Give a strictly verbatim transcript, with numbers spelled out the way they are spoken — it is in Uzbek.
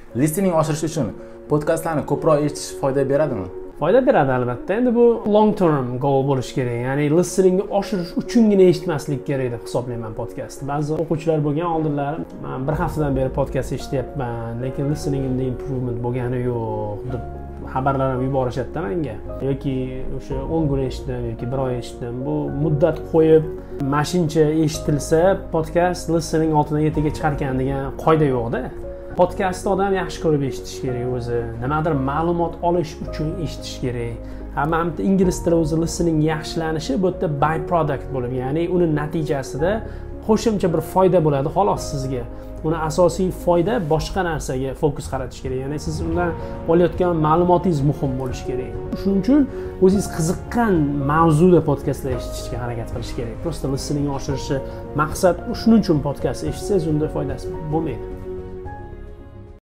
Listening oshirish uchun podkastlarni ko'proq eshitish foyda beradimi? Foyda beradi albatta. Endi bu long term goal bo'lish kerak. Ya'ni listeningni oshirish uchungina eshitmaslik kerak deb hisoblayman podkastni. Ba'zi o'quvchilar bo'lgan oldinlari men bir haftadan beri podkast eshityapman, lekin listeningimda improvement bo'lgani yo'q deb xabarlar ham yuborishadi menga. Yoki o'sha o'n kun eshitdim yoki bir oy eshitdim. Bu muddat qo'yib, mashincha eshitilsa podkast listening oltidan yettiga chiqarkan degan qoida yo'q-da. Podkastni odam yaxshi ko'rib eshitish kerak o'zi. Nimadir ma'lumot olish uchun eshitish kerak. Hamma ingliz tili o'zi listening yaxshilanishi bu yerda by product bo'lib, ya'ni uni natijasida qo'shimcha bir foyda bo'ladi xolos sizga. Uni asosiy foyda boshqa narsaga fokus qaratish kerak. Ya'ni siz undan olayotgan ma'lumotingiz muhim bo'lishi kerak. Shuning uchun o'zingiz qiziqqan mavzuda podkastlar eshitishga harakat qilish kerak. Prosta listening oshirishi maqsad shuning uchun podkast eshitsangiz unda foydasi bo'lmaydi.